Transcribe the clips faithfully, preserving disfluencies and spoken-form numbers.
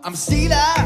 I'm Stila.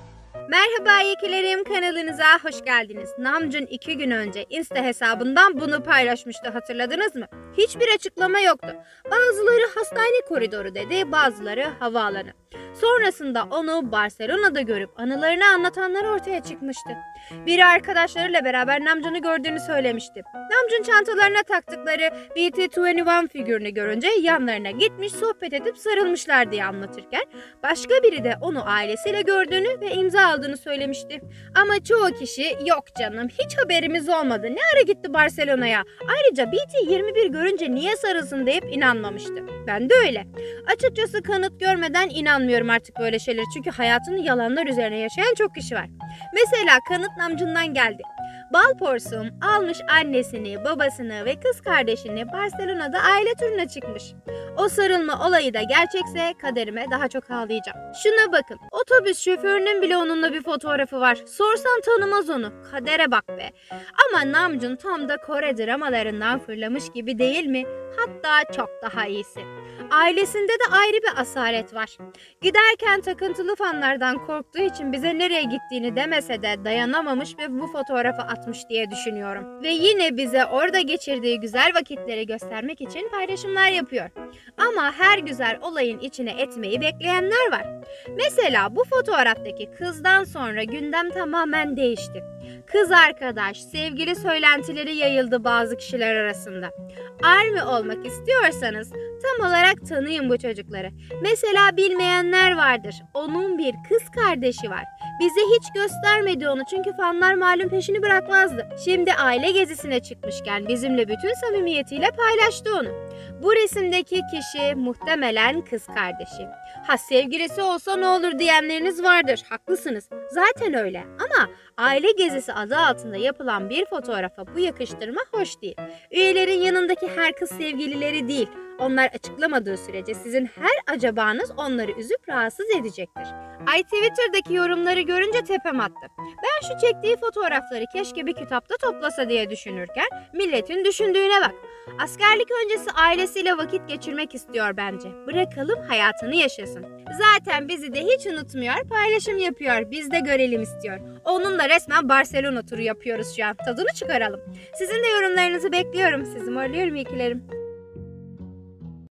Merhaba ikilerim, kanalınıza hoş geldiniz. Namjoon iki gün önce Insta hesabından bunu paylaşmıştı, hatırladınız mı? Hiçbir açıklama yoktu. Bazıları hastane koridoru dedi, bazıları havaalanı. Sonrasında onu Barcelona'da görüp anılarını anlatanlar ortaya çıkmıştı. Biri arkadaşlarıyla beraber Namjoon'u gördüğünü söylemişti. Namjoon çantalarına taktıkları B T yirmi bir figürünü görünce yanlarına gitmiş, sohbet edip sarılmışlar diye anlatırken başka biri de onu ailesiyle gördüğünü ve imza aldığını söylemişti. Ama çoğu kişi yok canım, hiç haberimiz olmadı, ne ara gitti Barcelona'ya, ayrıca B T yirmi bir görünce niye sarılsın deyip inanmamıştı. Ben de öyle. Açıkçası kanıt görmeden inanmıyorum artık böyle şeyler, çünkü hayatını yalanlar üzerine yaşayan çok kişi var. Mesela kanıt Namjoon'dan geldi. Bal Porsum almış annesini, babasını ve kız kardeşini Barcelona'da aile turuna çıkmış. O sarılma olayı da gerçekse kaderime daha çok ağlayacağım. Şuna bakın, otobüs şoförünün bile onunla bir fotoğrafı var. Sorsan tanımaz onu. Kadere bak be. Ama Namjoon tam da Kore dramalarından fırlamış gibi değil mi? Hatta çok daha iyisi. Ailesinde de ayrı bir asalet var. Giderken takıntılı fanlardan korktuğu için bize nereye gittiğini demese de dayanamamış ve bu fotoğrafı atmış diye düşünüyorum. Ve yine bize orada geçirdiği güzel vakitleri göstermek için paylaşımlar yapıyor. Ama her güzel olayın içine etmeyi bekleyenler var. Mesela bu fotoğraftaki kızdan sonra gündem tamamen değişti. Kız arkadaş, sevgili söylentileri yayıldı bazı kişiler arasında. ARMY olmak istiyorsanız tam olarak tanıyın bu çocukları. Mesela bilmeyenler vardır. Onun bir kız kardeşi var. Bize hiç göstermedi onu, çünkü fanlar malum peşini bırakmazdı. Şimdi aile gezisine çıkmışken bizimle bütün samimiyetiyle paylaştı onu. Bu resimdeki kişi muhtemelen kız kardeşi. Ha, sevgilisi olsa ne olur diyenleriniz vardır. Haklısınız. Zaten öyle. Ama aile gezisi adı altında yapılan bir fotoğrafa bu yakıştırma hoş değil. Üyelerin yanındaki her kız sevgilileri değil. Onlar açıklamadığı sürece sizin her acabanız onları üzüp rahatsız edecektir. Ay, Twitter'daki yorumları görünce tepem attı. Ben şu çektiği fotoğrafları keşke bir kitapta toplasa diye düşünürken milletin düşündüğüne bak. Askerlik öncesi ailesiyle vakit geçirmek istiyor bence. Bırakalım hayatını yaşasın. Zaten bizi de hiç unutmuyor, paylaşım yapıyor, biz de görelim istiyor. Onunla resmen Barcelona turu yapıyoruz şu an. Tadını çıkaralım. Sizin de yorumlarınızı bekliyorum. Sizi morluyorum ikilerim.